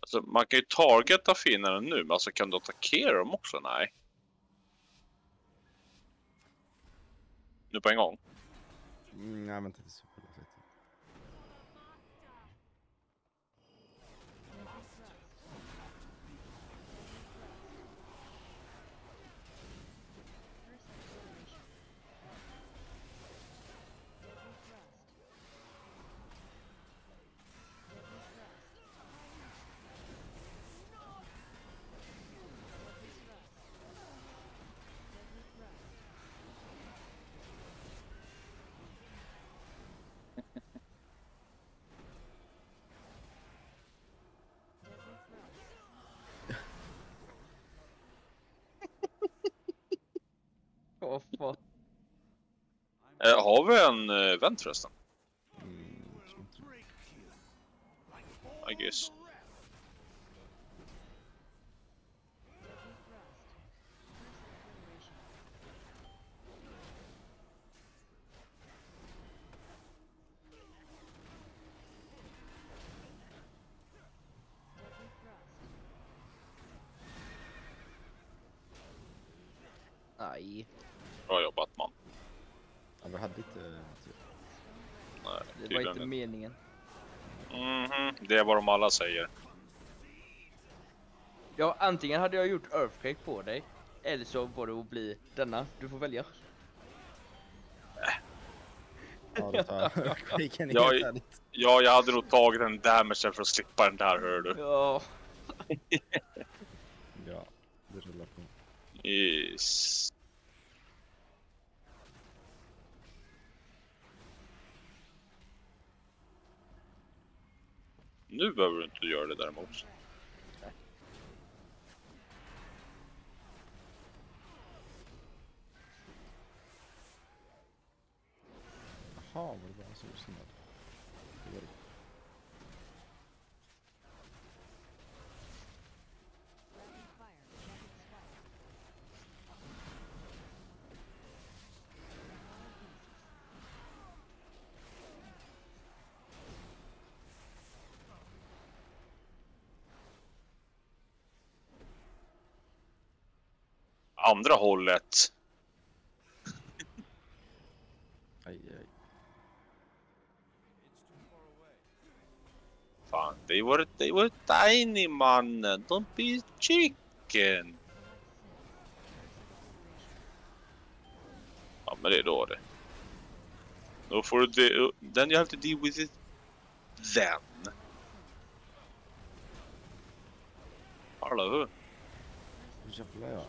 Alltså, man kan ju targeta fienden nu, men alltså kan du attackera dem också? Nej. Nu på en gång. Nej, vänta tills jag kollar lite. Åh, fan. Har vi en event förresten? Som inte- I guess. Nej, Bra jobbat, man. Ja, vi hade inte... Nej, det var tydligen inte meningen. Det är vad de alla säger. Ja, antingen hade jag gjort Earthquake på dig, eller så var det att bli denna. Du får välja. Ja, det tar Quaken Ja, helt ärligt. Ja, jag hade nog tagit den damagen för att slippa den där, hör du. Ja, Ja, det rullar på. Yes. Nu behöver du inte göra det däremot. Jaha, var det bara så snabbt? Det var det. Andra hållet. Aj, aj. Fan, they were tiny, man. Don't be chicken. Ja, men det är då det. Då får du then you have to deal with it then. Hallå? Hur jävlar jag?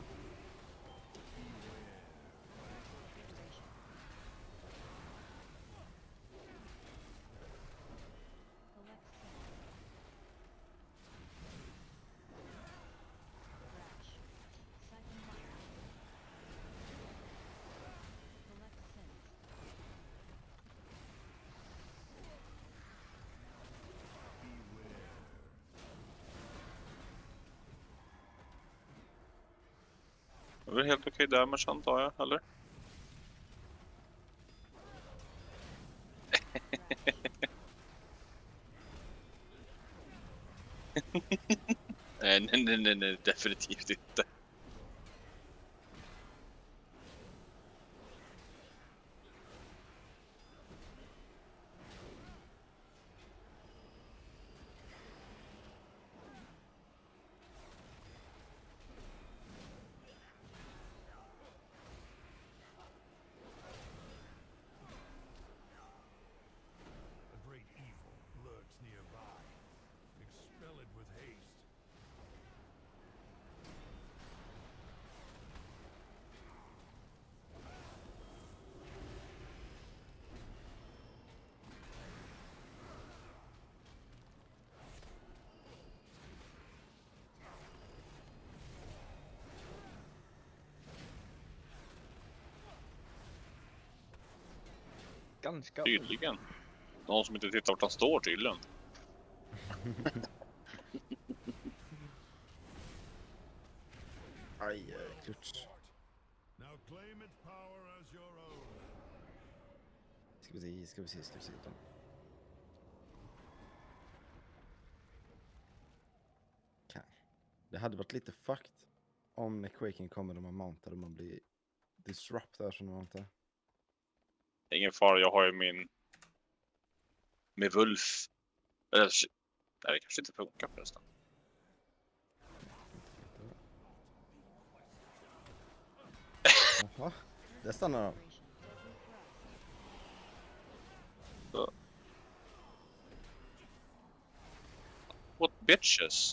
Det är väl helt okej damage, antar jag, eller? Nej, definitivt inte. A great evil lurks nearby. Expel it with haste. ganska. Tydligen. Någon som inte tittar vart han står, tydligen. Aj, klutch. Now claim its power as your own. Ska vi se. Det hade varit lite fucked om när Quaking kommer och man mountar och man blir disrupt där som man inte. Ingen fara, jag har ju med Wolf. Eller, nej, det kanske inte funkar förresten. Jaha, där stannar de. Så. What bitches?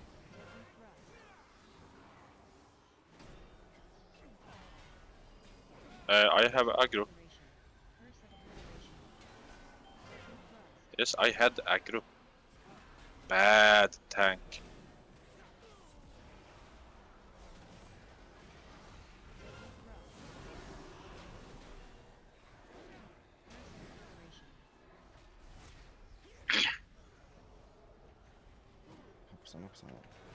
I have aggro. Yes, I had aggro. Bad tank. Hoppsan.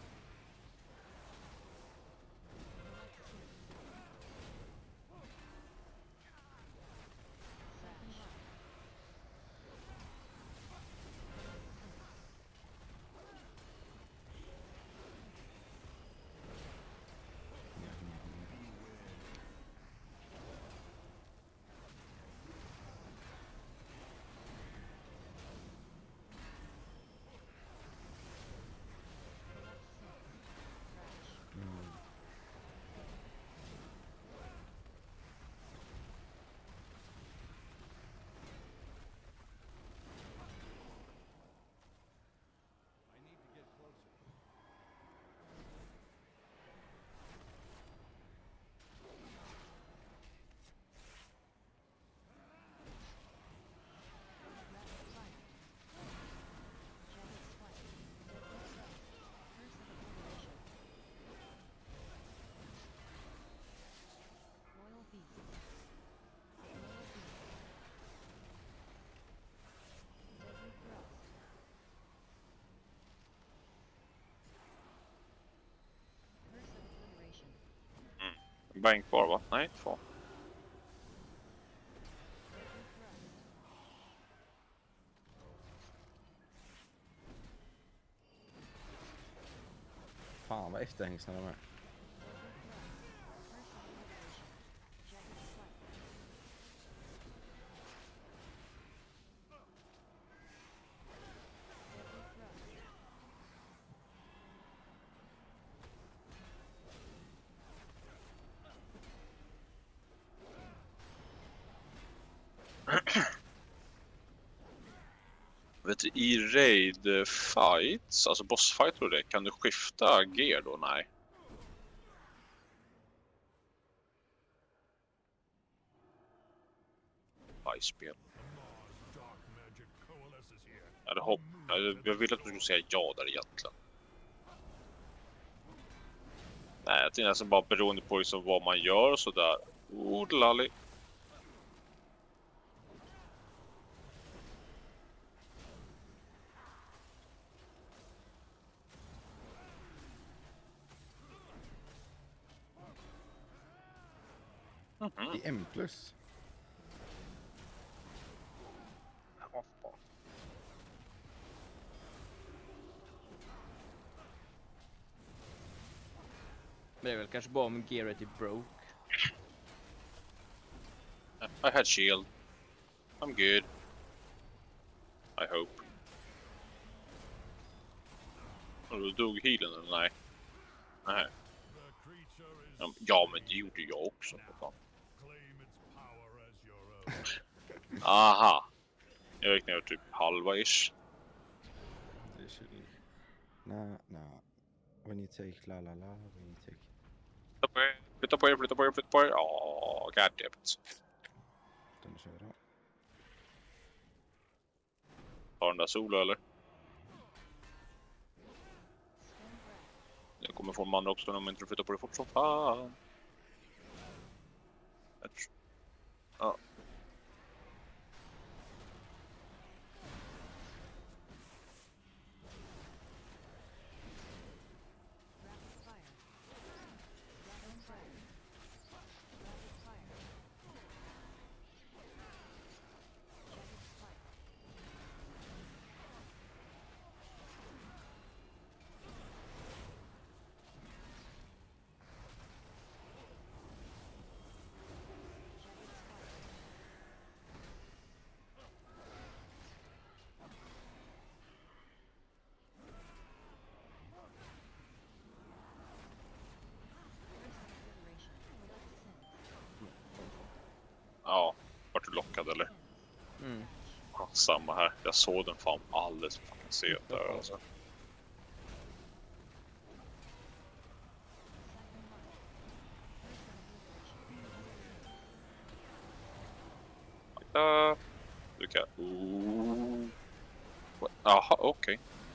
Bang kvar va? Nej, 2. Fan vad efterhängsna de är. Vet du, i raid fights, alltså bossfight och det, kan du skifta gear då? Nej. Spel. Jag vill att du skulle säga ja där egentligen. Nej, jag tänkte alltså bara beroende på liksom vad man gör och sådär. Lally. I M+. Men det är väl kanske bara om gearet är broke. I had shield. I'm good. I hope. Och då dog healen eller nej? Nej. Ja, men det gjorde jag också. Aha. Jag gick ner typ halva-ish. Det är chill. Nah. When you take la when you take... Flytta på er. Åh, goddammit. Den kör då. Har den där solo eller? Jag kommer få en man också om jag inte flyttar på det fort som fan. Ja. Vart du lockad eller? Mm. Ja, samma här. Jag såg den fan alldeles fucking sent där alltså. Du kan... Jaha, okej.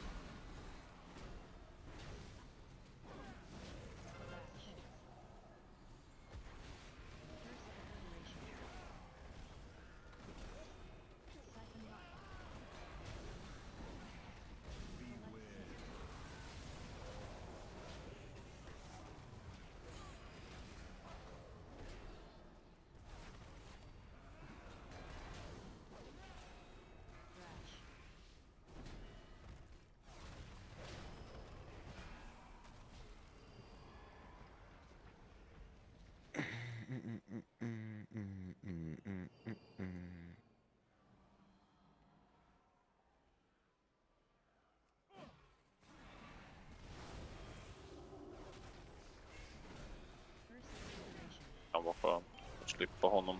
Han var skön att slippa honom.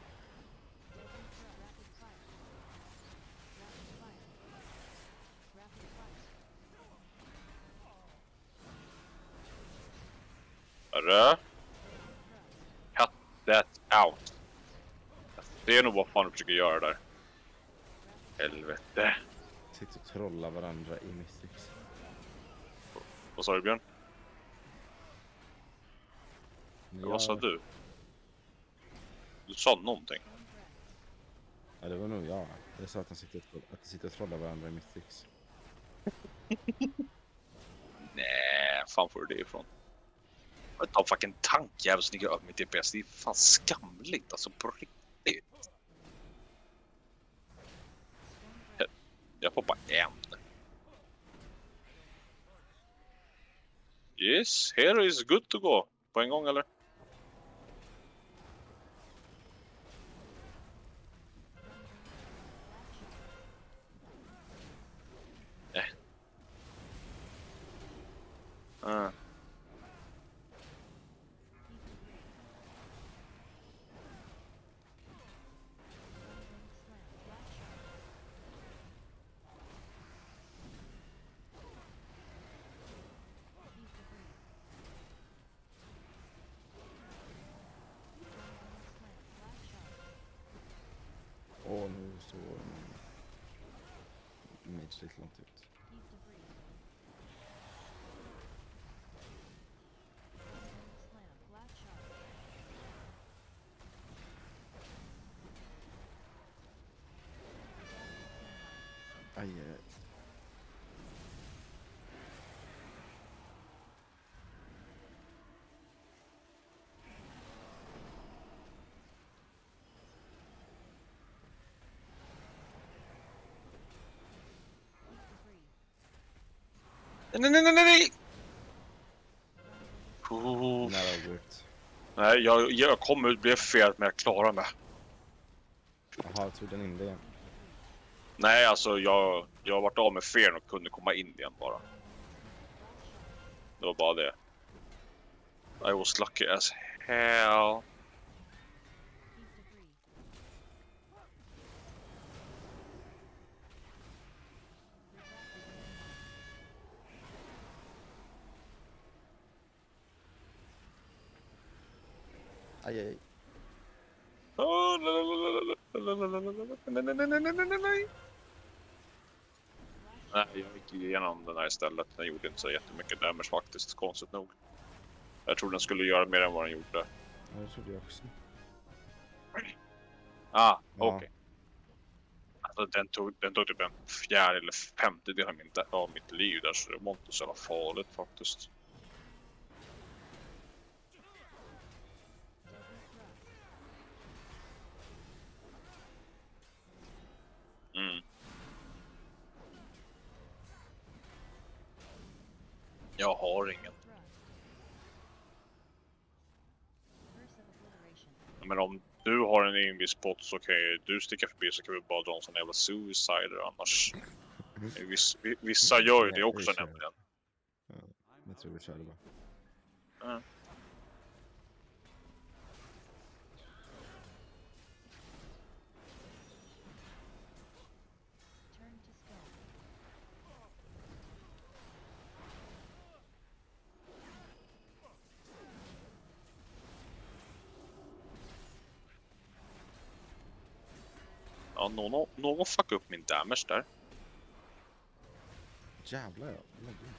Hörru? Cut that out. Det är nog vad fan du försöker göra där. Helvete. Sitter och trollar varandra i Mystics. Vad sa du, Björn? Vad sa du? Du sa någonting. Ja, det var nog jag. Jag sa att de sitter och trollar varandra i Mystics. Nej, fan får du det ifrån? Jag tar fucking tankjävel som ligger över mitt DPS. Det är fan skamligt alltså, på riktigt. Jag får bara en. Yes, here is good to go. På en gång eller? Nej. Och nu så... Mage lite långt ut. Aj, Nej. nära ut. Nej, jag kom ut, blev fel, men jag klarar mig. Jaha, tog den in det igen? Nej, alltså jag har varit av med fel och kunde komma in igen bara. Det var bara det. I was lucky as hell. Aj, aj. Nej, jag gick igenom den här istället. Den gjorde inte så jättemycket damage faktiskt, konstigt nog. Jag tror den skulle göra mer än vad den gjorde. Ja, det trodde jag också. Ah, Ja. okej. Alltså, den tog typ en fjärde eller femtedel av mitt liv där, så det var inte så jävla farligt faktiskt. Mm. Jag har ingen. Men om du har en invis spot så kan ju du sticka förbi, så kan vi bara dra en sån jävla suicider annars. Vissa gör ju det också nämligen. Ja, jag tror vi kör det bara. Mm. Ja, någon fuck upp min damage där. Jävlar ja. Lägg in.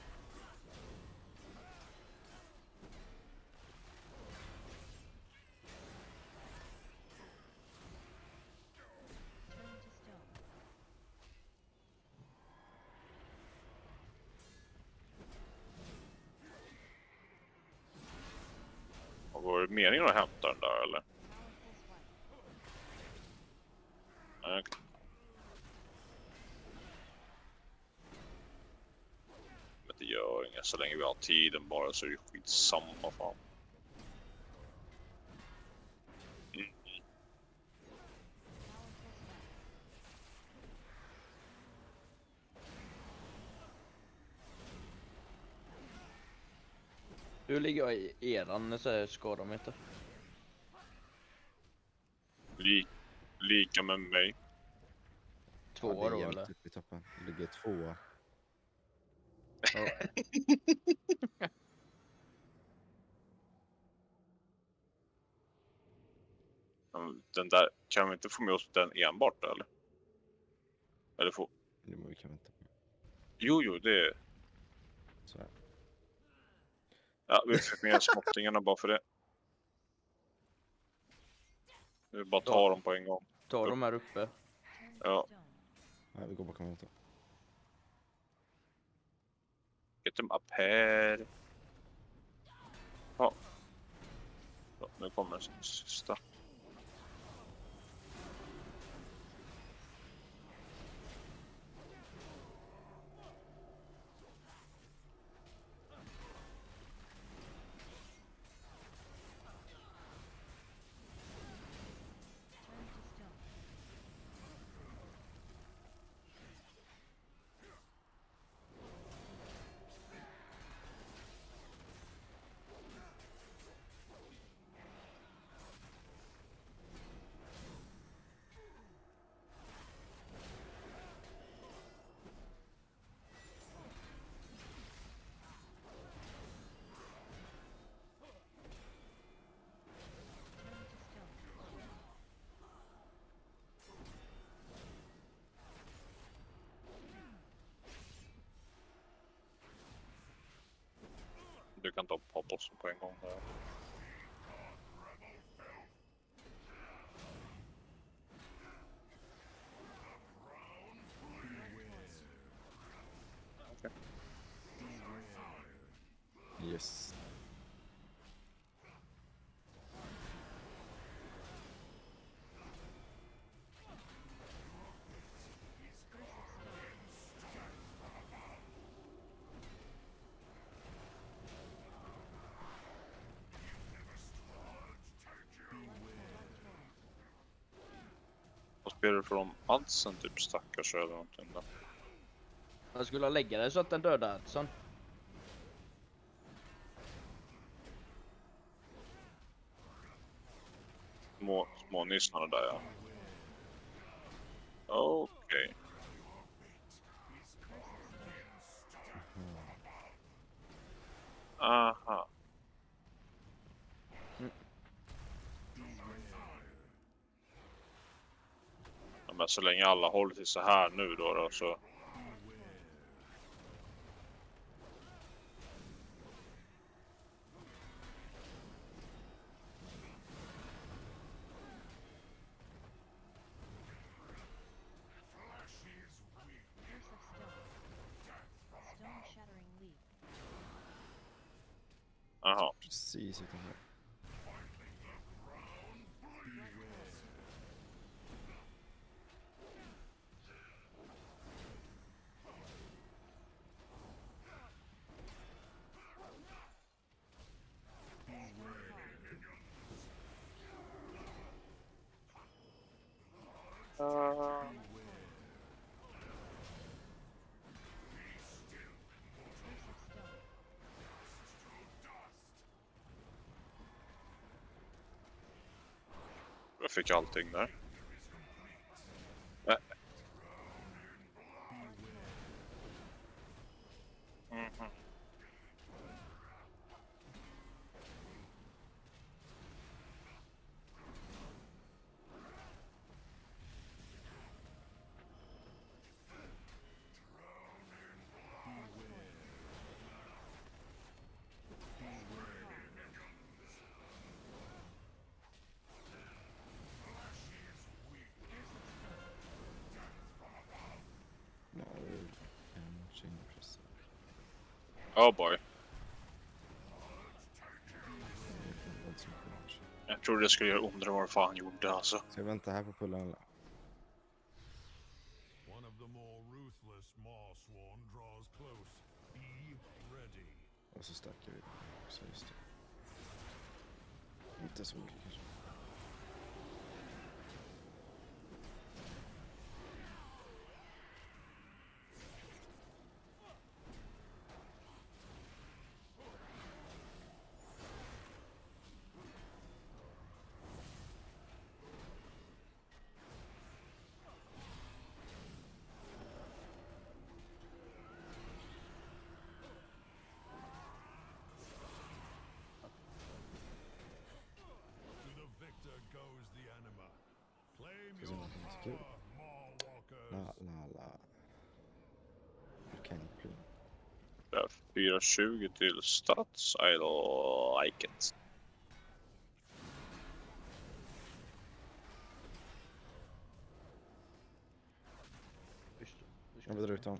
Och var det meningen att hämta den där eller? Nej, okej. Men det gör inget så länge vi har tiden bara så är det skitsamma fan. Mm. Hur ligger jag i eran så här skadometer? Lika med mig. Två Ja, det är då jämnt eller? upp i toppen. Det ligger 2. Ja. Den där, kan vi inte få med oss den enbart eller? Eller få... Nu må vi kan vänta på. Jo, det är... Så här. Ja, vi fick med småttingarna bara för det. Vi bara tar dem på en gång. Ta de här uppe. Ja, Ja, vi går bakom och väntar. get them up here. Ja. Så, nu kommer den sista. Du kan ta på bossen på en gång där. Okej. Yes. Vad spelar du för om Adsen typ stackars eller någonting då? Jag skulle ha lägga det så att den dödar Adson. Små nissarna där ja. Okej. Aha. Ja, men så länge alla håller till så här nu då så... Aha. Precis utanför. Jag fick allting där. Mhm. Oh boy. Det var inte så mycket launch. Jag trodde det skulle göra ondare än vad det fan gjorde alltså. Ska jag vänta här på pullen eller? One of the more ruthless Marsworn draws close. Be ready. Och så stackar vi. Så just det. Inte så mycket kanske. To the victor goes the anima. Claim Ska se om your jag kan inte kul. power, Maw-walkers. La. Volcanic Plume. Det är 420 till stats. I like it. Just det. Nu ska Jag vi vill dra se. ut dem.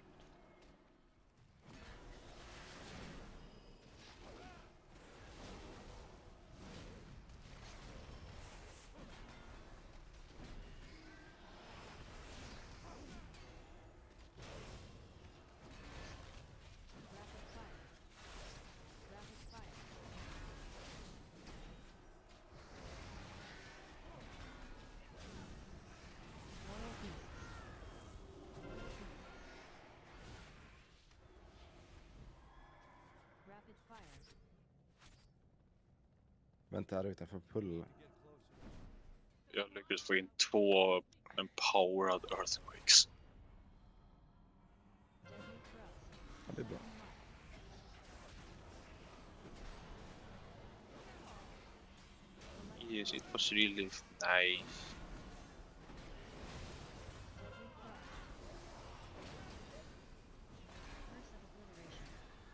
Rapid fire. Vänta här utanför pullen. Jag lyckades få in 2 empowered earthquakes. Deadly thrust. Ja, det är bra. Yes, it was really nice. Deadly thrust. Curse of obliteration.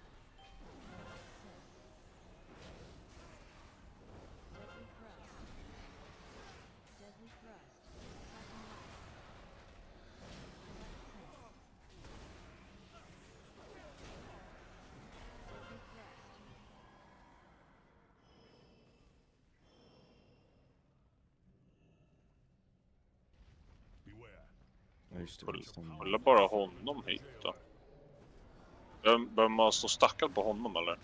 Deadly thrust. Deadly thrust. Sucking life. Select test. Deadly thrust. Beware. Ja, just det. Motstånd. Håller bara honom hit då. Behöver man stå stackad på honom eller?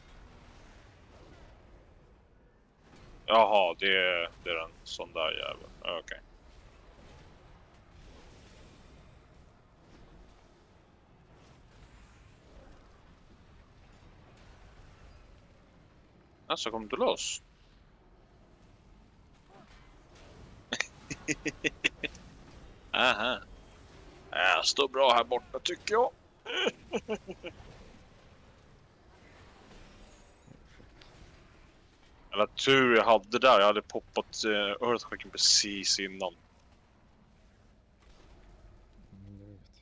Jaha, det är en sån där jävel. Okej. Alltså, kom du loss? Aha. Jag står bra här borta tycker jag. Eller tur jag hade där. Jag hade poppat Earthquaken precis innan. Jag vet.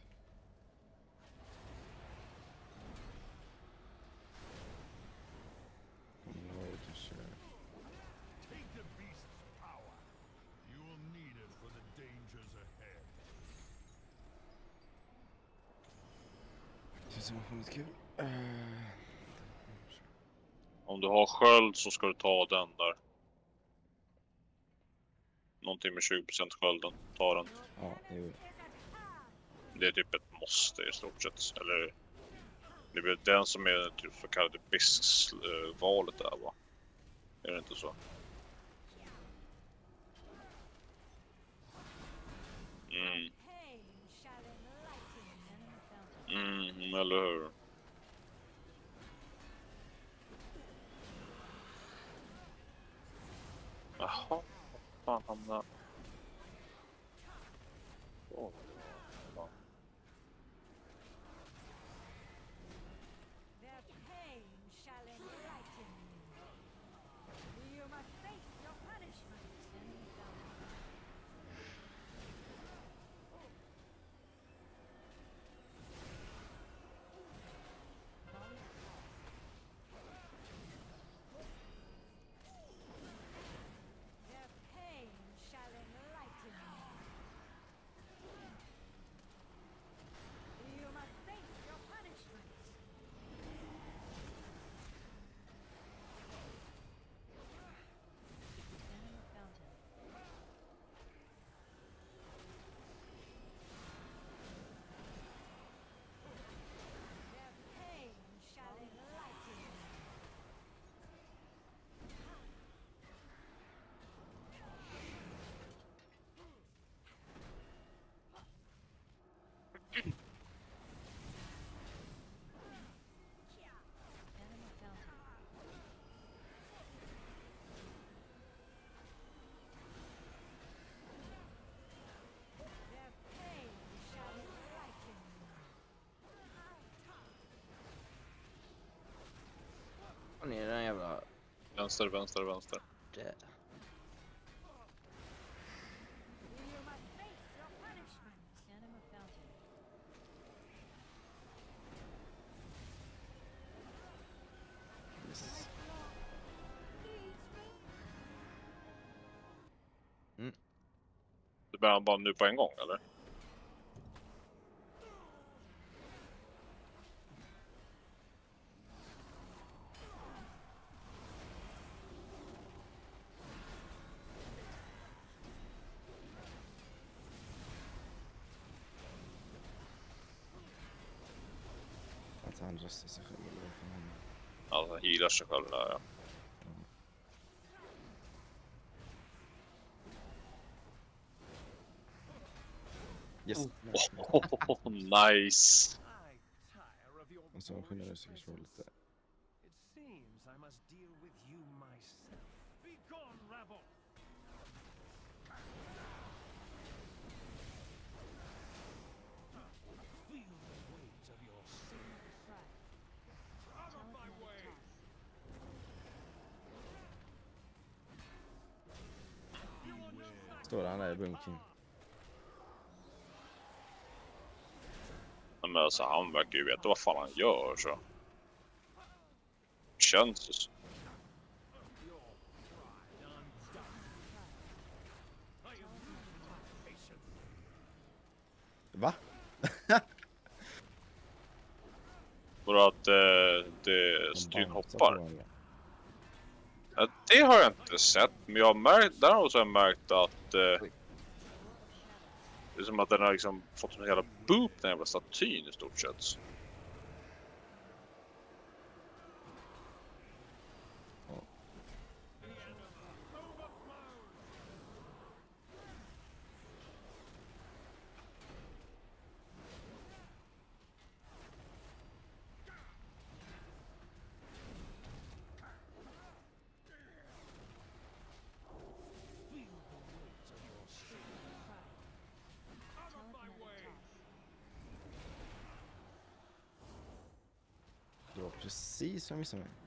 Ja, det kanske... Take the beast's power. You will need it for the dangers ahead. Det ser ut som att få något kul. Om du har sköld så ska du ta den där. Någonting med 20% skölden. Ta den. Ja, det är Det är typ ett måste i stort sett. Eller det blir den som är typ så kallade BISK-valet där va? Är det inte så? Pain shall enlighten. Enemy fountain. Eller hur? Jaha, vad fan hamnar... Åh, fan. Their pain shall enlighten. You must face your punishment. Enemy fountain. Volley Their pain shall enlighten. Vänster, vänster, vänster. Där. You must face your punishment. Anima Fountain. Yes. Du börjar bara nu på en gång, eller? Att han röstar sig själv eller vad fan han är. Alltså, healar sig själv där, ja. Yes. Oh, nice! I tire of your Och så skyndar du sig bullshit. lite. It seems I must deal with you myself. Be gone, rabble! Feel the weight of your sins. Out of my way! Står han där i bunkern. Men alltså, han verkar ju veta vad fan han gör, så. Känns det så. Va? Vadå att det styr hoppar? Ja, det har jag inte sett, men jag har märkt, däremot så har jag märkt att det är som att den har liksom fått en hela boop, den jävla statyn i stort sett. Det var precis som jag missade mig.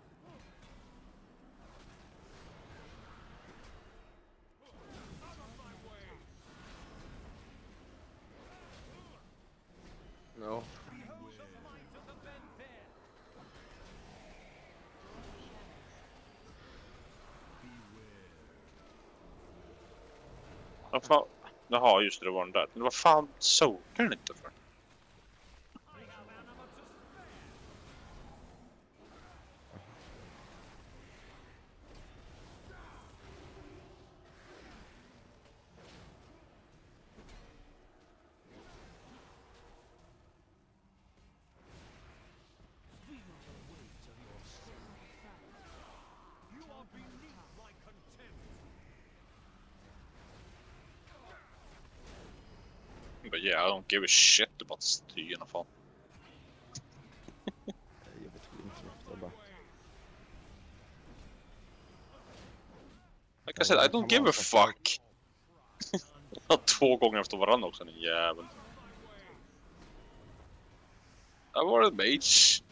Ja. Vad fan? Jaha, just det, det var den där. Men vad fan sokar den inte för? You are beneath my contempt. But yeah, I don't give a shit about statyn, fan. Jag vet inte bara. Like I said, I don't give a fuck. 2 gånger efter varandra också, den jäveln. Där var det mage.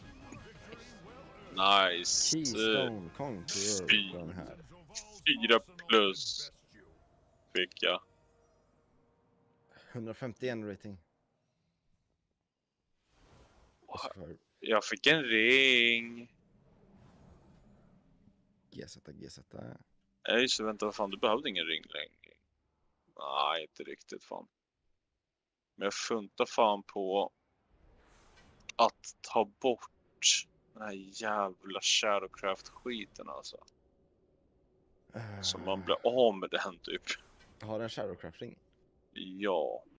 Nice. Keystone Conqueror den här. 4 plus fick jag. 151 rating. Och så för Jag fick en ring. GZ. Nej, så vänta, vad fan, du behövde ingen ring längre. Nej, inte riktigt fan. Men jag funtar fan på att ta bort den här jävla Shadowcraft-skiten alltså. Så man blir av med den typ. Har en Shadowcraft ring? Ja.